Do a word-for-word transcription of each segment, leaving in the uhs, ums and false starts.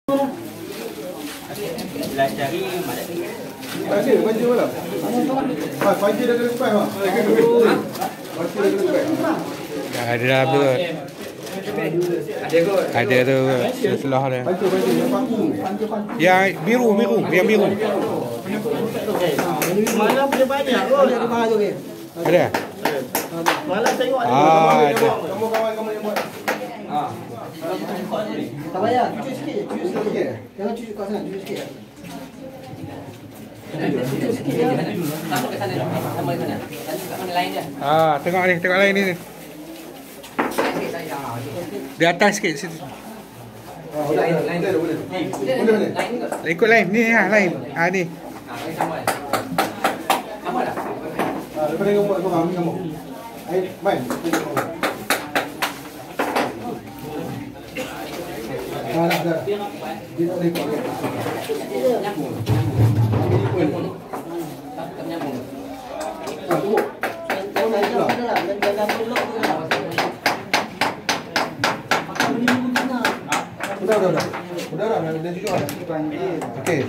Cari mana? Baju, baju mana? Ah, baju dah kena spek ah. Baju dah kena spek. Ada dah tu. Ada kot. Ada tu selah dia. Baju baju yang paku. Yang biru biru, yang biru. Malam dia banyak kot. Ada mahal tu ni. Ada. Malam tengok ada. Ah, ada. Kamu kawan kamu yang buat. Ah. Tak payah, cuci sikit, cuci sikit. Jangan cuci kat sana, cuci sikit. Cuci sikit ya. Masuk ke sana, sama ke sana. Tadi kat mana lain dia. Ah, tengok ni, tengok lain ni. Di atas sikit situ. Ah, lain lain dah boleh. Boleh boleh. Lain ke? Ikut lain ni ha, lain. Ah ni. Ha, lain sama. Sama dah. Ah, lepas ni kamu buat kau ambil kamu. Ai, main. Ah, dah dah. Dia tak boleh ikut. Nyambung. Nyambung. Tak menyambung. Ah, tunggu. Kau nak jalan mana lah, dan jalan pelok ke lah. Udah udah udah. Udah dah, dah cukup dah. Okey.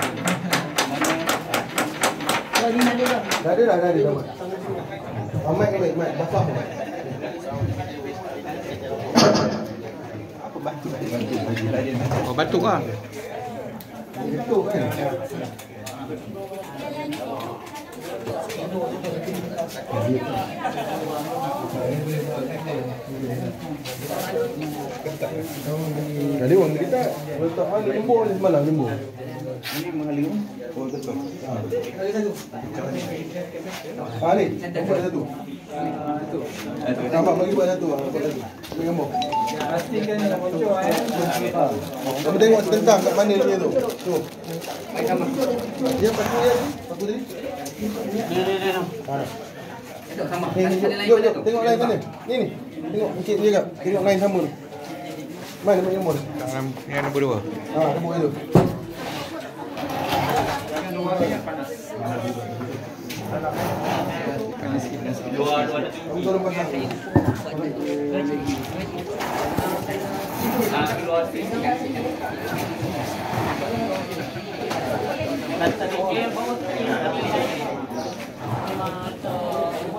Kalau ni ada dah. Dah ada dah, dah ada dah. Ah, mic mic mic basah. Apa batu batu batu. Oh, batuk ah. Itu kan. Jadi orang kita letak mana lembur ni semalam lembur. Ini mengalir. Oh betul. Lagi satu. Ah ni, buat satu. Satu. Nampak bagi buat satu, buat satu. Bagi gambar. Pastikan nak bocor eh. Ha. Kamu tengok tentang kat mana dia tu. Tu. Dia paku dia, paku tadi. Dia dia dia. Ha. Itu sama. Ni, Ada jom, lain jom, pada jom. tu. Tengok lain sana. Ni ni. Tengok sikit dia kat. Tengok lain sama tu. Mana nama nombor? Dalam yang nombor dua. Ha, nombor itu. Dua dua ada. Kamu tolong pasang. Ah, keluar sini. Tadi ke bawah.